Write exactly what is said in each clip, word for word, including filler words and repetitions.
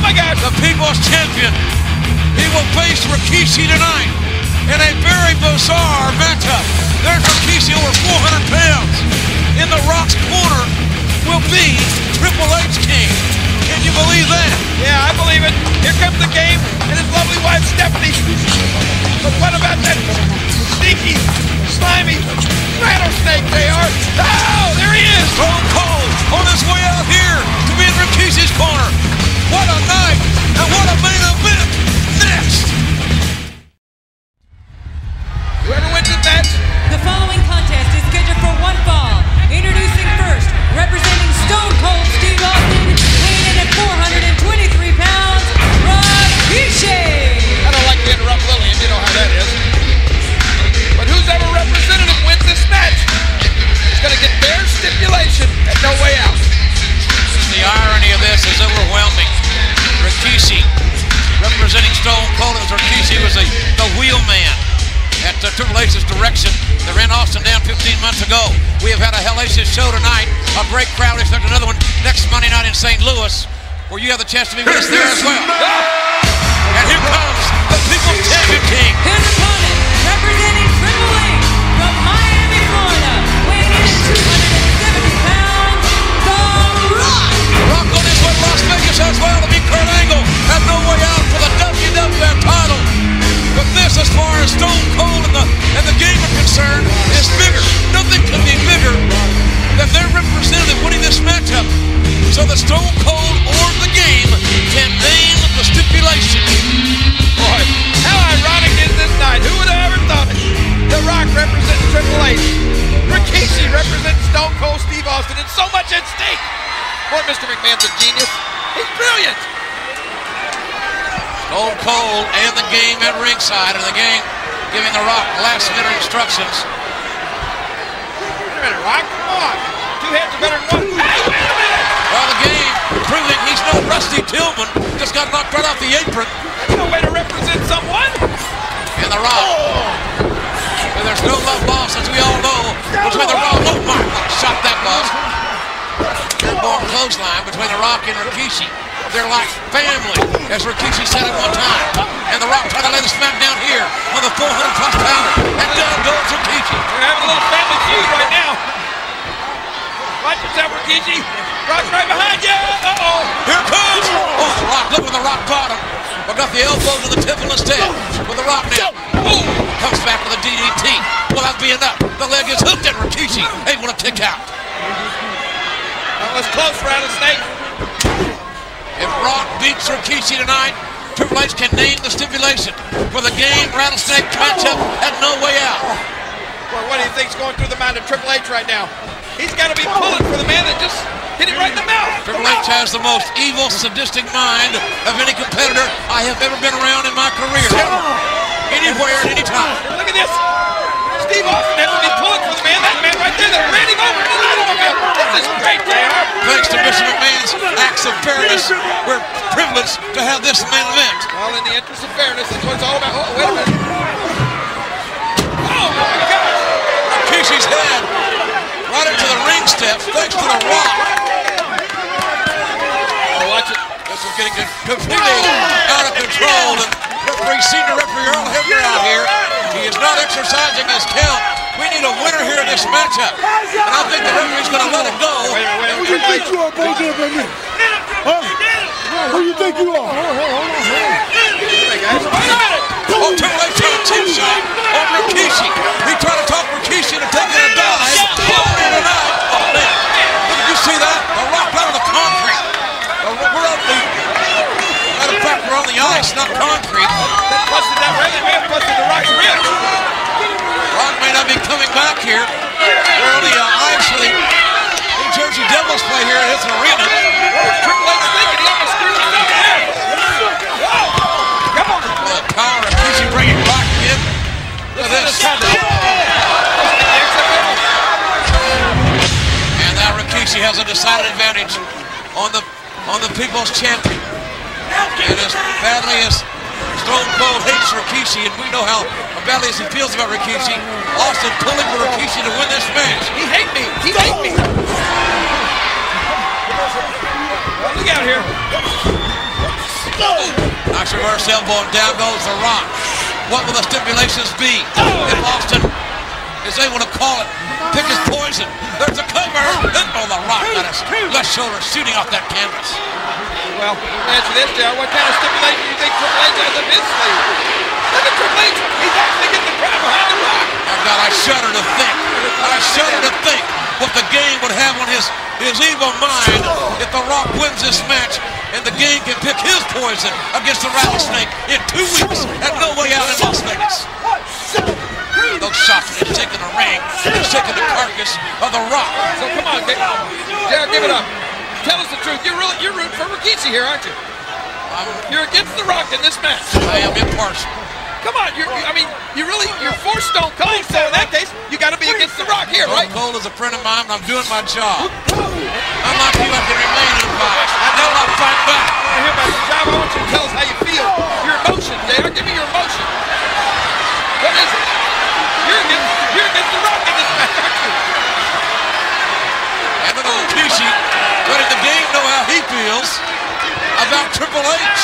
my God. The People's Champion. He will face Rikishi tonight in a very bizarre matchup. There's Rikishi over four hundred pounds. In the Rock's corner will be Triple H King. Can you believe that? Yeah, I believe it. Here comes the Game and his lovely wife, Stephanie. But what about that stinky, slimy rattlesnake they are? Oh, there he is! Stone Cold on his way out here to be in Rikishi's corner. What a night, and what a main event next! Whoever wins this match. The following contest is scheduled for one fall. Introducing first, representing Stone Cold Steve Austin, weighing in at four hundred twenty-three pounds, Rikishi! I don't like to interrupt Lillian, you know how that is. But whose ever representative wins this match is going to get their stipulation at No Way Out. The irony of this is overwhelming. Rikishi, representing Stone Cold, as Rikishi was the, the wheelman at uh, Triple H's direction. They ran Austin down fifteen months ago. We have had a hellacious show tonight. A great crowd. We expect another one next Monday night in Saint Louis, where you have the chance to be with us there as well. And here comes the People's Champion King. His opponent, representing Triple H from Miami, Florida, weighing in at two hundred seventy pounds, The Rock! The Rock on his way to Las Vegas as well to meet Kurt Angle at No Way Out for the W W F title. But this, as far as Stone Cold and the, and the Game are concerned, is bigger. Nothing can be bigger than their representative winning this matchup. So the Stone Cold or the Game can name the stipulation. Boy, how ironic is this night? Who would have ever thought it? The Rock represents Triple H. Rikishi represents Stone Cold Steve Austin, and so much at stake. Boy, Mister McMahon's a genius. He's brilliant. Stone Cold and the Game at ringside, and the Game giving the Rock last minute instructions. Wait a minute, Rock, come on. Two heads are better than one. Hey, wait a minute! Well, the Game proving he's no Rusty Tillman, just got knocked right off the apron. That's no way to represent someone. And the Rock. Oh. And there's no love lost, as we all know, between the Rock. Oh my, what a shot that was. Airborne clothesline between the Rock and Rikishi. They're like family, as Rikishi said at one time. And the Rock trying to lay the smack down here on the four hundred plus pounder. And down goes Rikishi. We're having a little family feud right now. Watch yourself, Rikishi. Rock's right behind you. Uh-oh. Here comes. Oh, the Rock. Look at the Rock bottom. We got the elbow to the temple instead. With the Rock now. Oh, comes back with a D D T. Will that be enough? The leg is hooked at Rikishi. Able to kick out. That was close, Rattlesnake. If Rock beats Rikishi tonight, Triple H can name the stipulation for the Game Rattlesnake matchup at No Way Out. Boy, what do you think's going through the mind of Triple H right now? He's got to be pulling for the man that just hit him right in the mouth. Triple H has the most evil, sadistic mind of any competitor I have ever been around in my career. Anywhere at any time. Look at this. Steve Austin has to be pulling for the man. That man right there that ran him over in the automobile. This is great, J R. Thanks to Mister McMahon's acts of fairness, we're privileged to have this main event. Well, in the interest of fairness, that's what it's all about. Oh, wait a minute. Oh, my gosh. Rikishi's head right into the ring steps, thanks to the Rock. Oh, watch it. This is getting completely out of control. And referee, senior referee Earl Hebner out here. He is not exercising his count. We need a winner here in this matchup. And I think the referee's going to let it go. Wait a minute, Who wait a you minute. think you are, Bo Diddley? Huh? Who you think you are? Hold on, hold on, hold on. Hey, guys, wait a minute. Oh, Triple H tried a cheap shot on Rikishi. He tried to talk Rikishi into taking a dive. Oh, in and out. Oh, man. Did you see that? The Rock out of the concrete. Uh, We're on the... Matter of fact, we're on the ice, not concrete. That busted that red. That man busted the Rock's ribs. Rock may not be coming back here. We're on the uh, ice for the New Jersey Devils play here at Hilton Arena. Triple H thinking he almost screwed himself there. Whoa. Come on. Well, the power of Rikishi bringing Rock in. Look at this. And now Rikishi has a decided advantage on the on the People's Champion. And as badly as Stone Cold hates Rikishi, and we know how badly as he feels about Rikishi, Austin pulling for Rikishi to win this match. He hate me. He hate me. Well, look out here. Nice reverse elbow, and down goes The Rock. What will the stipulations be if Austin is able to call it, pick his poison? There's a cover. Oh, The Rock got his left shoulder shooting off that canvas. Well, answer this, J R. What kind of stipulation do you think Triple H has up his sleeve? Look at Triple H. He's actually getting the crowd behind The Rock. Oh, God, I shudder to think. I shudder to think what the game would have on his, his evil mind if The Rock wins this match and the game can pick his poison against the Rattlesnake in two weeks at No Way Out in Las Vegas. Those shots are taking the ring, they're taking the carcass of The Rock. So come on, J R, give it up. Tell us the truth. You're really you're rooting for Rikishi here, aren't you? I'm, you're against The Rock in this match. I am impartial. Come on, you're, I mean, you really, you're for Stone Cold, so in that case, you got to be against The Rock here, right? Stone Cold is a friend of mine, and I'm doing my job. Unlike you, I can remain unbiased. I know I'll fight back. I want to hear about your job. I want you to tell us how you feel. Your emotion, J R. Give me your emotion. What is it? You're against, you're against The Rock in this match, aren't you? And look at Rikishi letting the game know how he feels about Triple H.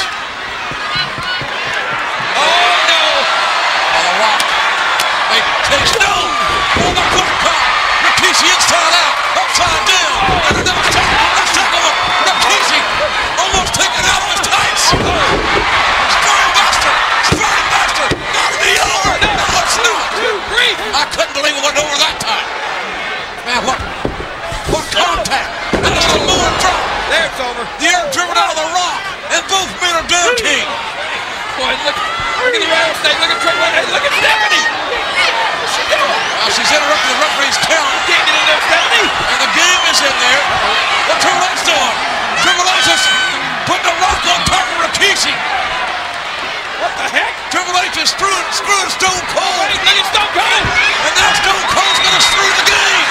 Oh, no. Oh, The Rock. They take Stone. Oh, the quick call. Rikishi inside out. Upside down. And another tap. Let's take him up. Rikishi almost taken out of his tights. Spine buster. Spine buster. Gotta be over. No, it's not. I couldn't believe it went over that time. Man, what? What contact. And there's a more drop. There it's over. The air driven out of The Rock. And both men are down, King. Boy, look. Look at the Rattlesnake, look at Triple H, hey, look at Stephanie! What's she doing? Well, she's interrupting the referee's count. Can't get in there, Stephanie! And the game is in there. What Triple H doing? Triple H is putting The Rock on top of Rikishi. What the heck? Triple H is screwing, screwing Stone Cold. Wait, look at Stone Cold! And now Stone Cold's gonna screw the game.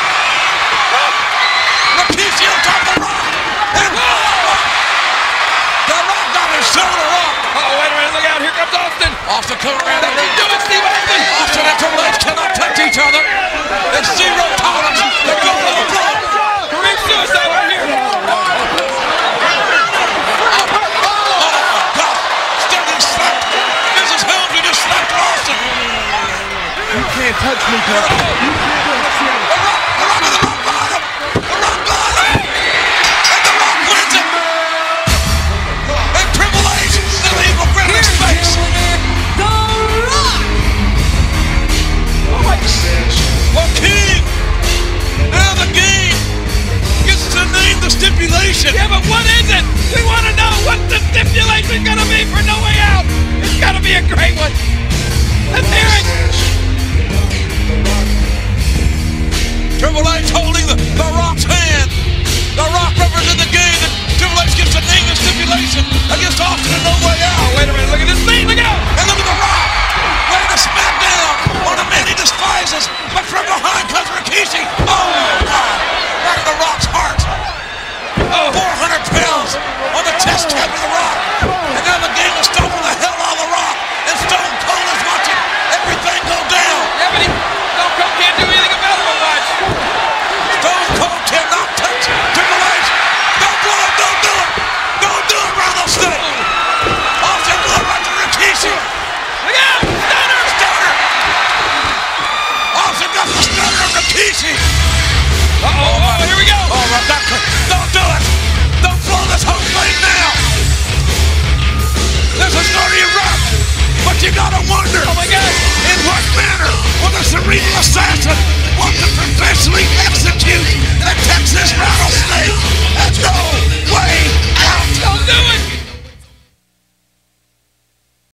Rikishi on top of The Rock. And The Rock got his shoulder up. Uh-oh, wait a minute, look out, here comes Austin! Austin coming around the ring. Do it, Steve Austin! Austin and Triple H cannot touch each other. There's zero tolerance. They're going to the floor. Career suicide right here! Oh, oh my God. Stephanie slapped. Missus Helms, you just slapped Austin. You can't touch me, bro. You can't touch me. The Rock, the Rock, the Rock got him. The Rock got him. And The Rock wins it. And Triple H, the evil grin on his face. The Rock! Well, King, now the game gets to name the stipulation. Yeah, but what is it? We want to know what the stipulation gonna be for No Way Out! It's gotta be a great one! Let's hear it! Triple H holding the, the Rock's hand. The Rock represents the game that Triple H gets to name the stipulation against Austin and No Way Out. Oh, wait a minute, look at this thing, look out! And look at The Rock laying a smack down on a man he despises, but from behind comes Rikishi. Oh, God, right in The Rock's heart. Oh, four hundred pounds on the chest cap of The Rock. And now the game is stomping the hell out of The Rock. And Stone Cold is watching everything go down. Yeah, but he, Stone Cold can't do anything about it, but watch. Stone Cold cannot touch Triple H. Don't do it, don't do it. Don't do it, Rattlesnake. Austin blood right to Rikishi. Look out! Stunner! Stunner. Austin got the stunner of Rikishi. Uh-oh, oh, here we go! Oh, right, that could, don't do it. Don't blow this whole thing now. This is not erupt. But you gotta wonder, Oh my God! in what manner will the cerebral assassin want to professionally execute the Texas Rattlesnake?